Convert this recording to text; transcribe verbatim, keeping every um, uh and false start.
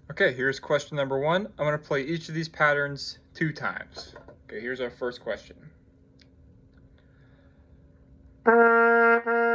Okay, here's question number one. I'm going to play each of these patterns two times. Okay, here's our first question.